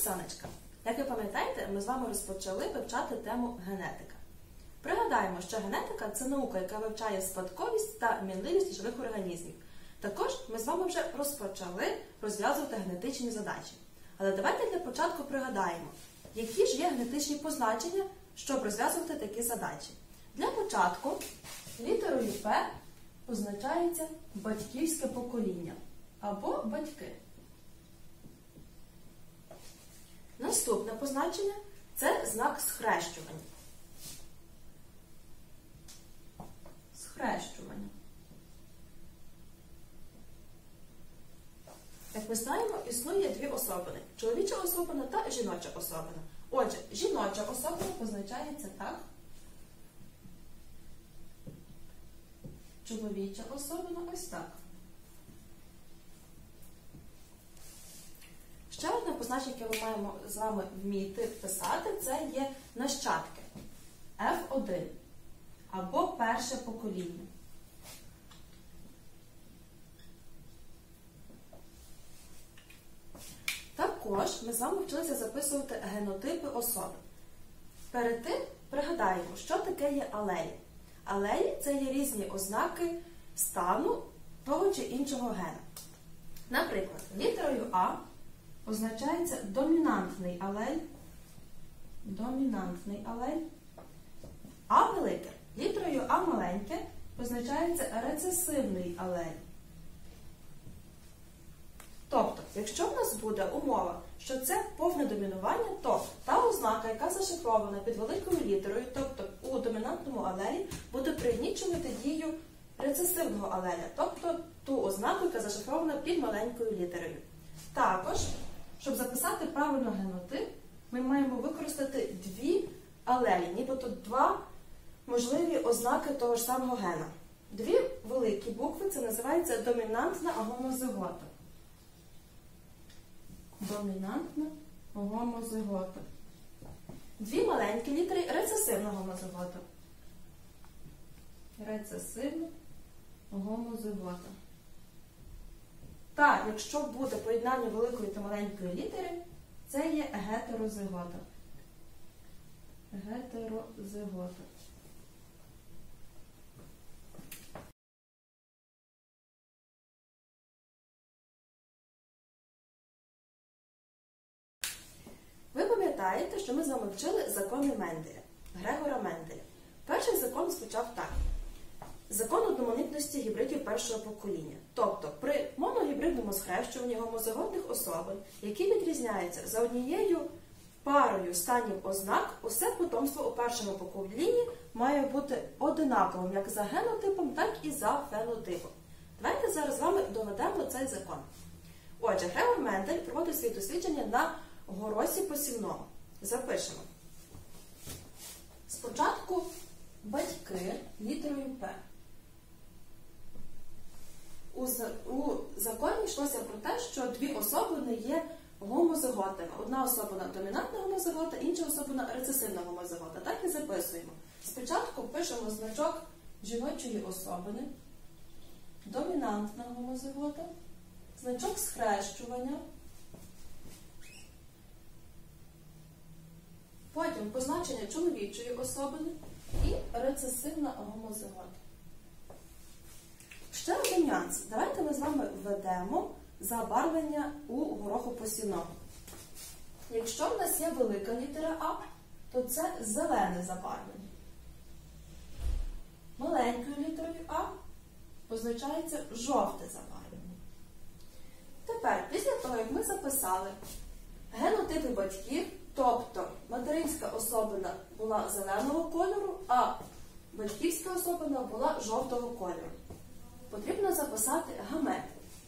сонечка! Як ви пам'ятаєте, ми з вами розпочали вивчати тему генетика. Пригадаємо, що генетика – це наука, яка вивчає спадковість та мінливість живих організмів. Також ми з вами вже розпочали розв'язувати генетичні задачі. Але давайте для початку пригадаємо, які ж є генетичні позначення, щоб розв'язувати такі задачі. Для початку літерою П позначається батьківське покоління або батьки. Наступне позначення – це знак схрещування. Схрещування. Як ми знаємо, існує дві особини – чоловіча особина та жіноча особина. Отже, жіноча особина позначається так. Чоловіча особина ось так. Ще одне позначення, яке ми маємо з вами вміти писати, це є нащадки. F1 або перше покоління. Також ми з вами вчилися записувати генотипи особи. Перед тим пригадаємо, що таке є алелі. Алелі – це є різні ознаки стану того чи іншого гена. Наприклад, літерою А позначається домінантний алель. Домінантний алель. А велике. Літерою А маленьке позначається рецесивний алель. Тобто, якщо в нас буде умова, що це повне домінування, то та ознака, яка зашифрована під великою літерою, тобто у домінантному алелі, буде пригнічувати дію рецесивного алеля, тобто ту ознаку, яка зашифрована під маленькою літерою. Також, щоб записати правильно генотип, ми маємо використати дві алелі, нібито два можливі ознаки того ж самого гена. Дві великі букви, це називається домінантна гомозигота. Домінантна гомозигота. Дві маленькі літери – рецесивна гомозигота. Рецесивна гомозигота. Та, якщо буде поєднання великої та маленької літери, це є гетерозигота. Гетерозигота. Ви пам'ятаєте, що ми з вами вчили закони Менделя, Грегора Менделя. Перший закон звучав так. Закон одноманітності гібридів першого покоління. Тобто, при моногібридному схрещуванні гомозиготних особин, які відрізняються за однією парою станів ознак, усе потомство у першому поколінні має бути одинаковим як за генотипом, так і за фенотипом. Давайте зараз з вами доведемо цей закон. Отже, Грегор Мендель проводив свої дослідження на горосі посівному. Запишемо. Спочатку батьки літерою П. У законі йшлося про те, що дві особини є гомозиготами. Одна особина домінантна гомозигота, інша особина рецесивна гомозигота. Так і записуємо. Спочатку пишемо значок жіночої особини, домінантна гомозигота, значок схрещування, потім позначення чоловічої особини і рецесивна гомозигота. Ще один нюанс. Давайте ми з вами введемо забарвлення у горохопосівному. Якщо в нас є велика літера А, то це зелене забарвлення. Маленькою літерою А позначається жовте забарвлення. Тепер, після того, як ми записали генотипи батьків, тобто материнська особина була зеленого кольору, а батьківська особина була жовтого кольору, потрібно записати гамети.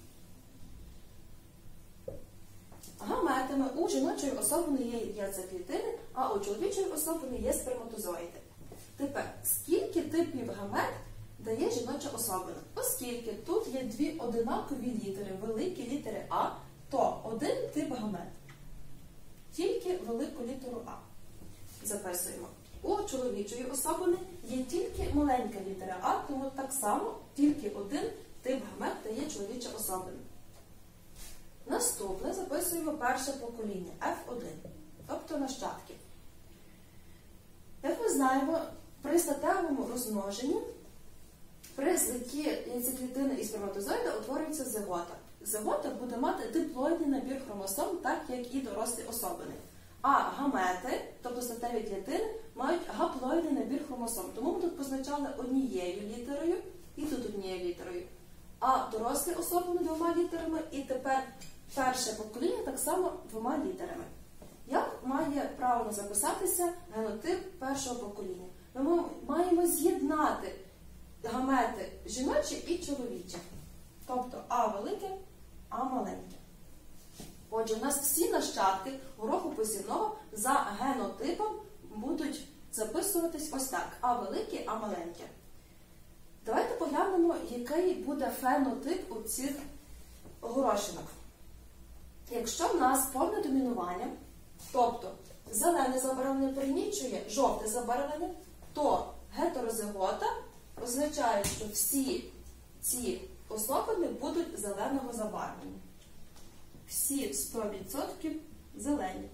Гаметами у жіночої особини є яйцеклітини, а у чоловічої особини є сперматозоїди. Тепер, скільки типів гамет дає жіноча особина? Оскільки тут є дві одинакові літери, великі літери А, то один тип гамет. Тільки велику літеру А. Записуємо. У чоловічої особини є тільки маленька літера А, тому так само тільки один тип гамет дає чоловіча особина. Наступне записуємо перше покоління F1, тобто нащадків. Як ми знаємо, при статевому розмноженні при злитті яйцеклітини і сперматозоїда утворюється зигота. Зигота буде мати диплоїдний набір хромосом, так як і дорослі особини. А гамети, тобто статеві клітини, мають гаплоїдний набір хромосом. Тому ми тут позначали однією літерою і тут однією літерою. А дорослі особини двома літерами і тепер перше покоління так само двома літерами. Як має правильно записатися генотип першого покоління? Ми маємо з'єднати гамети жіночі і чоловічі. Тобто А велике, А маленьке. Отже, у нас всі нащадки гороху посівного за генотипом будуть записуватись ось так. А велике, А маленьке. Давайте поглянемо, який буде фенотип у цих горошинок. Якщо в нас повне домінування, тобто зелене забарвлення перенічує жовте забарвлення, то гетерозигота означає, що всі ці особини будуть зеленого забарвлення. Всі 100% зелені.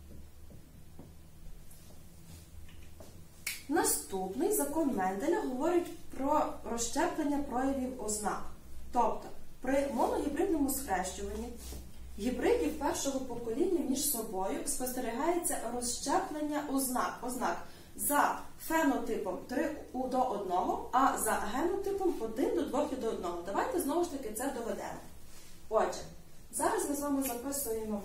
Наступний закон Менделя говорить про розщеплення проявів ознак. Тобто, при моногібридному схрещуванні гібридів першого покоління між собою спостерігається розщеплення ознак за фенотипом 3 до 1, а за генотипом 1 до 2 до 1. Давайте знову ж таки це доведемо. Отже, зараз ми з вами записуємо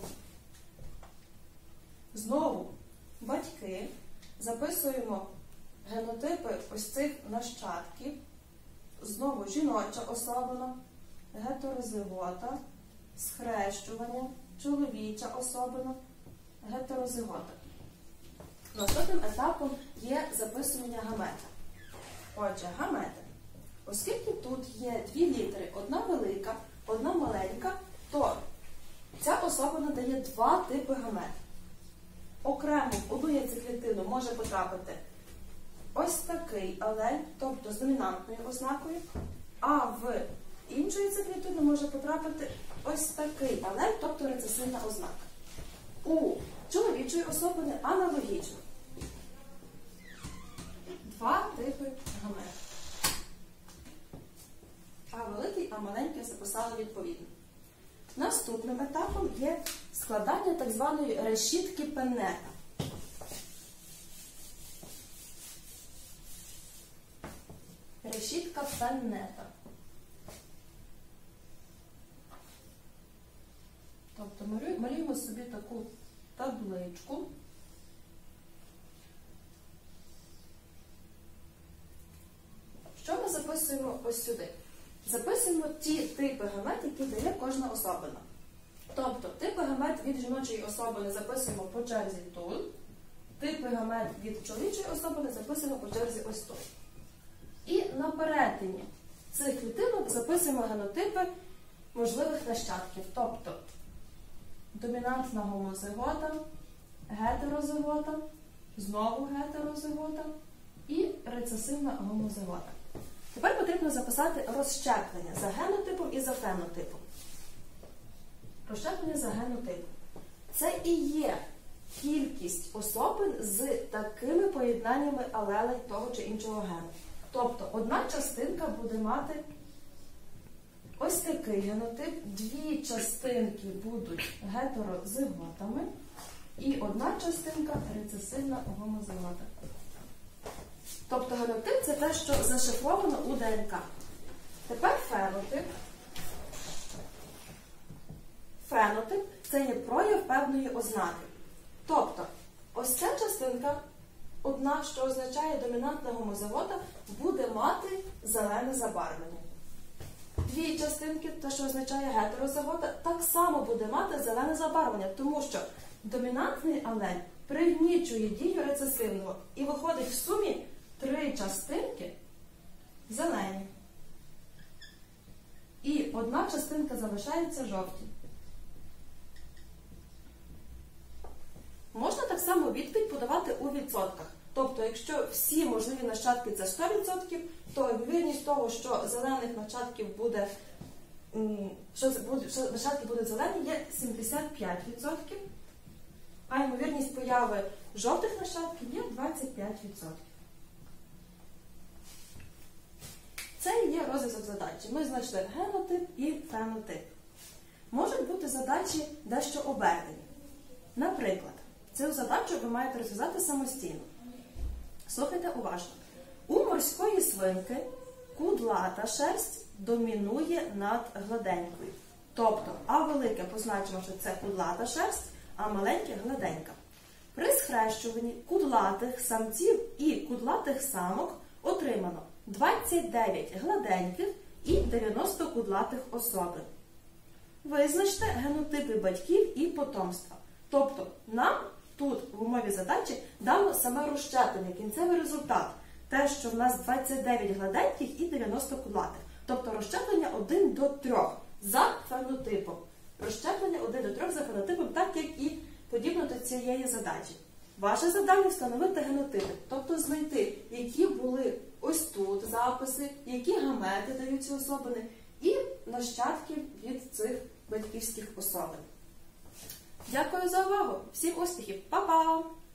знову батьки, записуємо генотипи ось цих нащадків, знову жіноча особина, гетерозигота, схрещування, чоловіча особина, гетерозигота. Наступним етапом є записування гамета. Отже, гамети. Оскільки тут є дві літери, одна велика, одна маленька, то ця особина дає два типи гамет. Окремо в одну яйцеклітину може потрапити ось такий алель, тобто з домінантною ознакою, а в іншу яйцеклітину може потрапити ось такий алель, тобто рецесивна ознака. У чоловічої особини аналогічно. Два типи гамет. А великий, а маленький записали відповідно. Наступним етапом є складання так званої решітки Пеннета. Решітка Пеннета. Тобто малюємо собі таку табличку. Що ми записуємо ось сюди? Записуємо ті типи гамет, які дає кожна особина. Тобто, типи гамет від жіночої особини записуємо по черзі тут, типи гамет від чоловічої особини записуємо по черзі ось тут. І на перетині цих клітинок записуємо генотипи можливих нащадків. Тобто, домінантна гомозигота, гетерозигота, знову гетерозигота і рецесивна гомозигота. Тепер потрібно записати розщеплення за генотипом і за фенотипом. Розщеплення за генотипом. Це і є кількість особин з такими поєднаннями алелей того чи іншого гену. Тобто одна частинка буде мати ось такий генотип, дві частинки будуть гетерозиготами і одна частинка рецесивна гомозигота. Тобто генотип – це те, що зашифровано у ДНК. Тепер фенотип. Фенотип – це є прояв певної ознаки. Тобто, ось ця частинка, одна, що означає домінантна гомозигота, буде мати зелене забарвлення. Дві частинки, те, що означає гетерозигота, так само буде мати зелене забарвлення, тому що домінантний алель пригнічує дію рецесивного і виходить в сумі три частинки зелені. І одна частинка залишається жовті. Можна так само відповідь подавати у відсотках. Тобто, якщо всі можливі нащадки – це 100%, то ймовірність того, що зелених нащадків буде що нащадки будуть зелені, є 75%, а ймовірність появи жовтих нащадків є 25%. Це і є розв'язок задачі. Ми знайшли генотип і фенотип. Можуть бути задачі дещо обернені. Наприклад, цю задачу ви маєте розв'язати самостійно. Слухайте уважно. У морської свинки кудлата шерсть домінує над гладенькою. Тобто, а велике позначимо, що це кудлата шерсть, а маленьке гладенька. При схрещуванні кудлатих самців і кудлатих самок отримано 29 гладеньких і 90 кудлатих особин. Визначте генотипи батьків і потомства. Тобто, нам тут в умові задачі дано саме розщеплення, кінцевий результат. Те, що в нас 29 гладеньких і 90 кудлатих. Тобто розщеплення 1 до 3 за фенотипом. Розщеплення 1 до 3 за фенотипом, так як і подібно до цієї задачі. Ваше завдання – встановити генотипи, тобто знайти, які були ось тут записи, які гамети дають ці особини, і нащадків від цих батьківських особин. Дякую за увагу! Всім успіхів! Па-па!